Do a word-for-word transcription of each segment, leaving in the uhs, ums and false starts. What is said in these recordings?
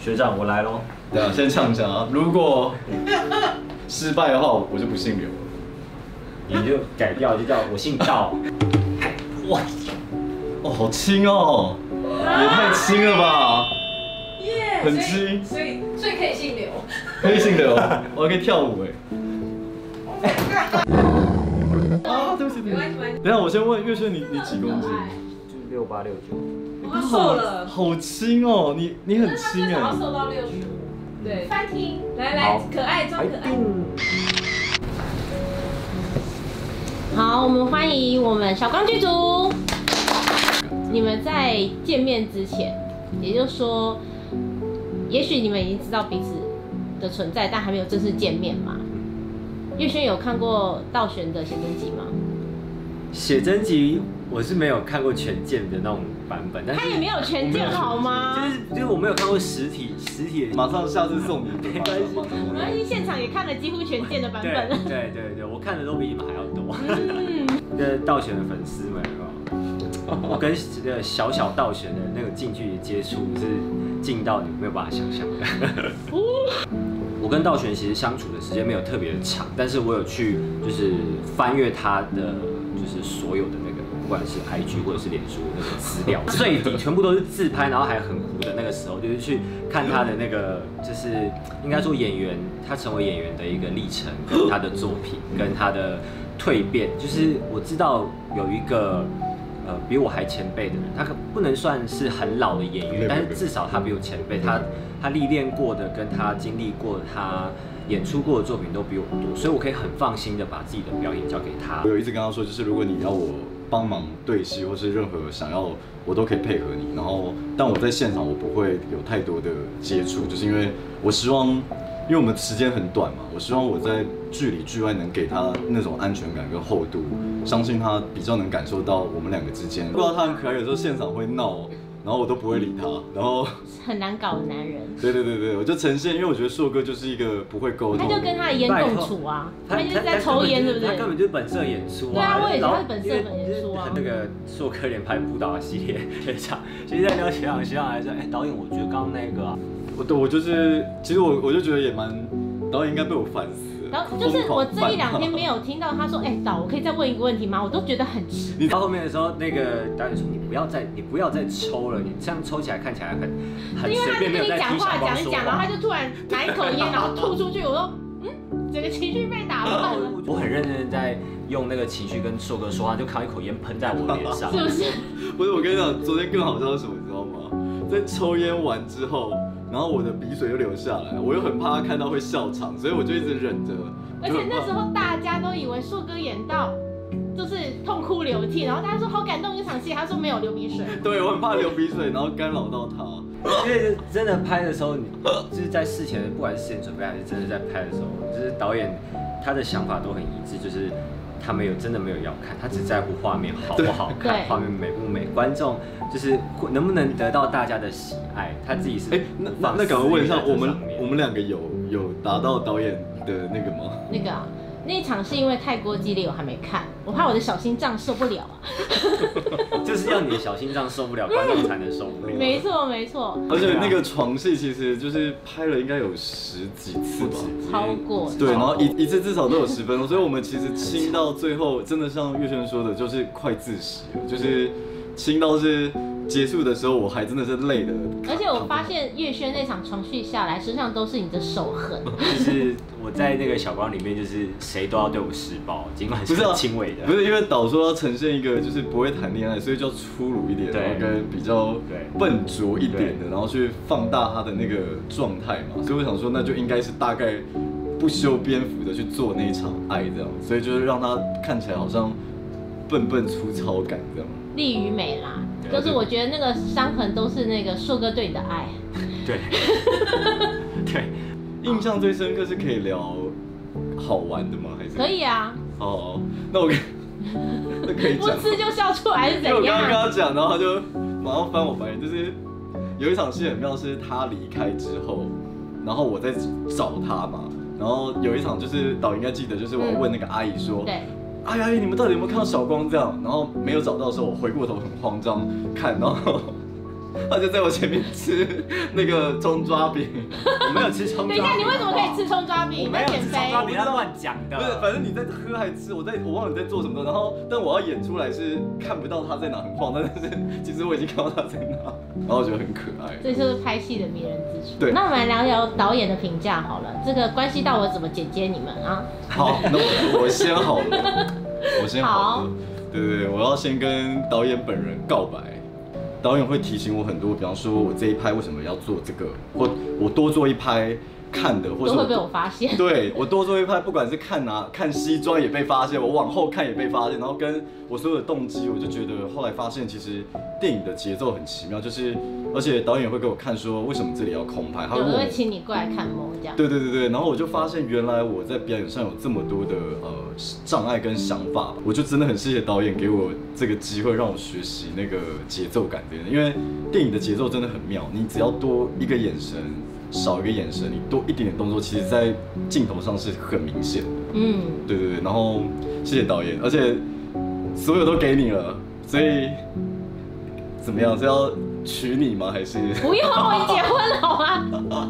学长，我来喽。 对啊，先唱一下啊。如果失败的话，我就不姓刘了。 你就改掉，就叫我姓赵。哇， 哦，好轻哦，也太轻了吧！ 耶， 很轻， 所以所以可以姓刘， 可以姓刘，我还可以跳舞哎。啊，对不起，对不起。等一下，我先问月轩，你你几公斤？ 就六八六九。 我瘦了， 好轻哦，你你很轻哎。 他要瘦到六十五。对，翻听，来来，可爱装可爱。 好，我们欢迎我们小刚剧组。你们在见面之前，也就是说，也许你们已经知道彼此的存在，但还没有正式见面嘛。月轩有看过道玄的写真集吗？ 写真集我是没有看过全件的那种版本，但是他也没有全件好吗？ 就是就是我没有看过实体实体的， 马上下次送你。 没关系， 没关系，现场也看了几乎全件的版本。 对对对，我看的都比你们还要多。 嗯， 这道玄的粉丝们我跟这个小小道玄的那个近距离接触是近到你没有办法想象的。我跟道玄其实相处的时间没有特别的长，但是我有去就是翻阅他的就是所有的那个，不管是 I G 或者是脸书的那个资料，最底全部都是自拍，然后还很糊的那个时候，就是去看他的那个就是应该说演员他成为演员的一个历程，跟他的作品，跟他的蜕变。就是我知道有一个。呃，比我还前辈的人，他可不能算是很老的演员，但是至少他比我前辈，他他历练过的，跟他经历过的，他演出过的作品都比我多，所以我可以很放心的把自己的表演交给他。 我有一直跟他说，就是如果你要我帮忙对戏，或是任何想要，我都可以配合你。然后，但我在现场我不会有太多的接触，就是因为我希望，因为我们时间很短嘛，我希望我在剧里剧外能给他那种安全感跟厚度，相信他比较能感受到我们两个之间。不知道他很可爱，有时候现场会闹，然后我都不会理他，然后很难搞的男人。 对对对对，我就呈现，因为我觉得硕哥就是一个不会沟通， 他就跟他的烟共处啊，他就是在抽烟，对不对？ 他根本就是本色演出啊。 对啊，我也觉得他是本色演出啊。 那个硕哥连拍不倒的系列学长，其实在聊学长，学长还说，哎，导演，我觉得刚刚那个啊， 我对我就是，其实我我就觉得也蛮，导演应该被我烦死。 然后就是我这一两天没有听到他说，哎，导，我可以再问一个问题吗？我都觉得很奇。 你到后面的时候，那个导演说你不要再，你不要再抽了，你这样抽起来看起来很很随便，没有在听小光说话。 讲一讲，然后他就突然拿一口烟，然后吐出去。我说，嗯，整个情绪被打乱了。 我很认真的在用那个情绪跟硕哥说话，就看到一口烟喷在我脸上。 是不是？ 不是，我跟你讲，昨天更好笑是什么，你知道吗？在抽烟完之后。然后我的鼻水又流下来，我又很怕他看到会笑场，所以我就一直忍着。 而且那时候大家都以为硕哥演到就是痛哭流涕，然后他说好感动这场戏，他说没有流鼻水。 对，我很怕流鼻水，然后干扰到他。 因为真的拍的时候，你就是在事前，不管是事前准备还是真的在拍的时候，就是导演他的想法都很一致，就是他没有真的没有要看，他只在乎画面好不好看，画面美不美，观众就是能不能得到大家的喜爱，他自己是。哎， 那那那赶快问一下，我们我们两个有有达到导演的那个吗？ 那个啊，那一场是因为太过激烈，我还没看，我怕我的小心脏受不了啊。 就是要你的小心脏受不了，观众才能受不了。 没错没错。 而且那个床戏其实就是拍了应该有十几次吧， 超过。 对，然后一一次至少都有十分钟，所以我们其实亲到最后，真的像月轩说的，就是快窒息了，就是亲到是。结束的时候，我还真的是累的。 而且我发现月轩那场床戏下来，身上都是你的手痕。 就是我在那个小光里面，就是谁都要对我施暴，尽管是很轻微的。 不是因为导说要呈现一个就是不会谈恋爱，所以就要粗鲁一点，然后跟比较笨拙一点的，然后去放大他的那个状态嘛。所以我想说，那就应该是大概不修边幅的去做那一场爱这样，所以就是让他看起来好像笨笨粗糙感这样。 力与美啦。就是我觉得那个伤痕都是那个硕哥对你的爱。 对，对， 印象最深刻是可以聊好玩的吗？还是可以啊。 哦，那我那可以讲。 不吃就笑出来是怎样？ 因为我刚刚跟他讲，然后他就马上翻我白眼，就是有一场戏很妙，是他离开之后，然后我在找他嘛，然后有一场就是导应该记得，就是我问那个阿姨说。 对。 哎呀，你们到底有没有看到小光这样？然后没有找到的时候，我回过头很慌张看，然后他就在我前面吃那个葱抓饼。 我没有吃葱抓饼。 等一下，你为什么可以吃葱抓饼？ 我没有吃葱抓饼，他乱讲的。 不是，反正你在喝还吃，我在我忘了你在做什么。然后，但我要演出来是看不到他在哪很晃，但是其实我已经看到他在哪，然后我觉得很可爱。 这就是拍戏的迷人之处。 对， 那我们来聊聊导演的评价好了，这个关系到我怎么剪接你们啊。 好，那我我先好了，我先好了。对对对，我要先跟导演本人告白。导演会提醒我很多，比方说我这一拍为什么要做这个，或我多做一拍看的，或者都会被我发现。 对我多做一拍，不管是看拿看西装也被发现，我往后看也被发现，然后跟我所有的动机，我就觉得后来发现其实电影的节奏很奇妙，就是而且导演会给我看说为什么这里要空拍，他有人会请你过来看模这样。 对对对对，然后我就发现原来我在表演上有这么多的呃障碍跟想法，我就真的很谢谢导演给我这个机会让我学习那个节奏感的，因为电影的节奏真的很妙，你只要多一个眼神。少一个眼神，你多一点点动作，其实在镜头上是很明显的。嗯，对对对。然后谢谢导演，而且所有都给你了，所以怎么样？是要娶你吗？还是不用，我已经结婚了，好吗？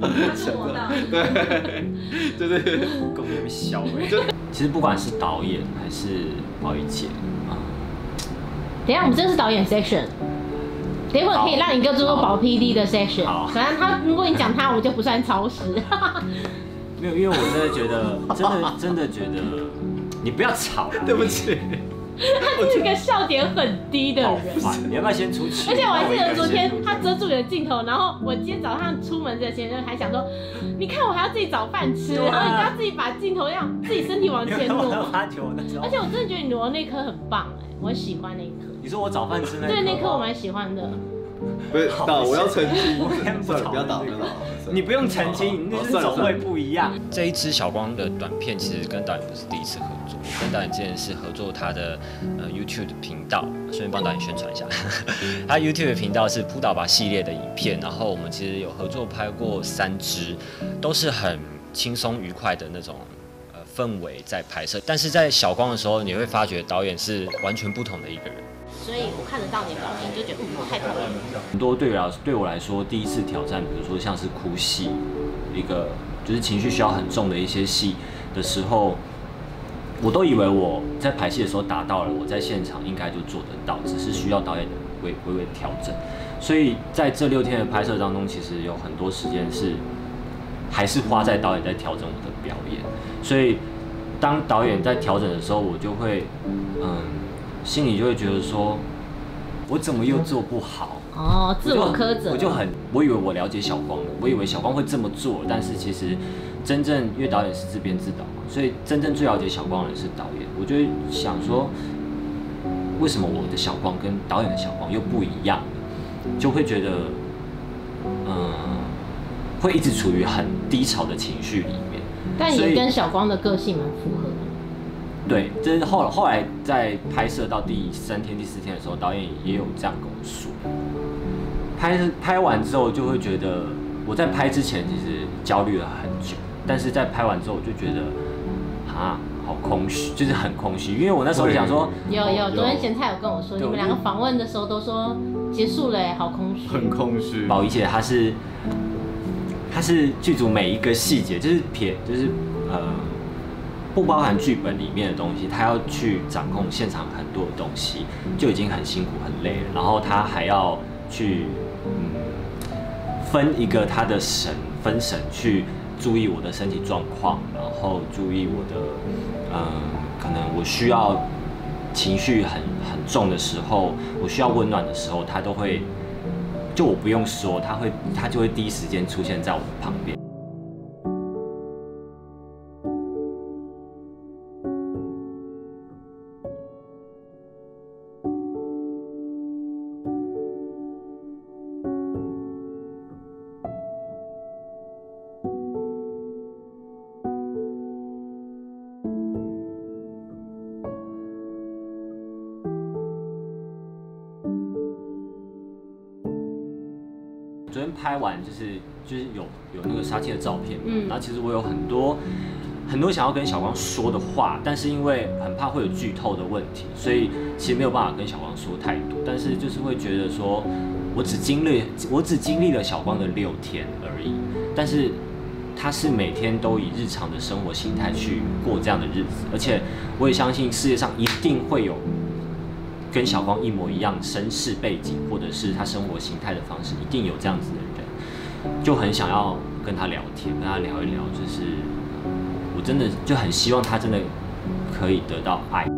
对，就是跟我有点小哎。其实不管是导演还是宝仪姐啊， 等一下我们这是导演 section。等一会儿可以让你哥做保 P D 的 section， 反正他如果你讲他，我就不算超时。 没有，因为我真的觉得，真的真的觉得，你不要吵， 对不起。 他是一个笑点很低的人， 你要不要先出去？ 而且我还记得昨天他遮住你的镜头，然后我今天早上出门之前还想说，你看我还要自己找饭吃，然后你就要自己把镜头让自己身体往前挪。而且我真的觉得你挪那颗很棒哎，我很喜欢那一颗。 你说我早饭吃那？ 对，那颗我蛮喜欢的。 不是，打我要澄清，算了，不要打，不要打。 你不用澄清，那是走位不一样。 这一支小光的短片其实跟导演不是第一次合作，跟导演之前是合作他的呃 YouTube 的频道，顺便帮导演宣传一下。他 YouTube 的频道是扑倒吧系列的影片，然后我们其实有合作拍过三支，都是很轻松愉快的那种。氛围在拍摄，但是在小光的时候，你会发觉导演是完全不同的一个人。 所以我看得到你的表情，就觉得嗯，太讨厌了。 很多对我对我来说，第一次挑战，比如说像是哭戏，一个就是情绪需要很重的一些戏的时候，我都以为我在排戏的时候达到了，我在现场应该就做得到，只是需要导演的微微微调整。所以在这六天的拍摄当中，其实有很多时间是还是花在导演在调整我的表演。所以，当导演在调整的时候，我就会，嗯，心里就会觉得说，我怎么又做不好？ 哦，自我苛责。 我就很，我以为我了解小光了，我以为小光会这么做，但是其实真正因为导演是自编自导嘛，所以真正最了解小光的人是导演。我就会想说，为什么我的小光跟导演的小光又不一样？就会觉得，嗯，会一直处于很低潮的情绪里面。 但也跟小光的个性蛮符合的。 对，就是后后来在拍摄到第三天、第四天的时候，导演也有这样跟我说。拍拍完之后，就会觉得我在拍之前其实焦虑了很久，但是在拍完之后，我就觉得啊，好空虚，就是很空虚。因为我那时候想说， 有有，昨天咸菜有跟我说，你们两个访问的时候都说结束了，好空虚， 很空虚。 宝仪姐她是。它是剧组每一个细节，就是撇，就是呃，不包含剧本里面的东西，他要去掌控现场很多的东西，就已经很辛苦很累了。然后他还要去嗯分一个他的神分神去注意我的身体状况，然后注意我的嗯、呃，可能我需要情绪很很重的时候，我需要温暖的时候，他都会。就我不用说，他会，他就会第一时间出现在我的旁边。昨天拍完就是就是有有那个杀气的照片嘛，嗯，然后其实我有很多很多想要跟小光说的话，但是因为很怕会有剧透的问题，所以其实没有办法跟小光说太多。但是就是会觉得说， 我只经历我只经历了小光的六天而已，但是他是每天都以日常的生活形态去过这样的日子，而且我也相信世界上一定会有跟小光一模一样身世背景或者是他生活形态的方式，一定有这样子的人，就很想要跟他聊天，跟他聊一聊，就是我真的就很希望他真的可以得到爱。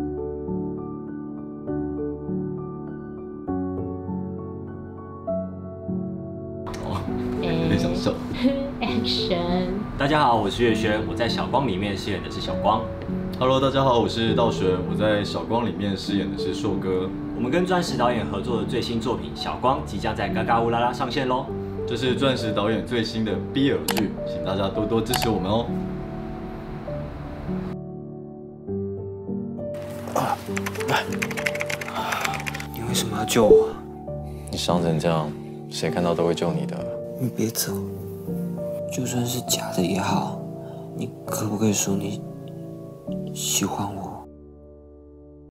哦，有点想笑。 Action！ 大家好，我是岳轩，我在小光里面饰演的是小光。 Hello， 大家好，我是道玄，我在小光里面饰演的是硕哥。 我们跟钻石导演合作的最新作品《小光》即将在嘎嘎乌拉拉上线喽！ 这是钻石导演最新的 B L 剧，请大家多多支持我们哦。 你为什么要救我？ 你伤成这样，谁看到都会救你的。 你别走，就算是假的也好，你可不可以说你喜欢我？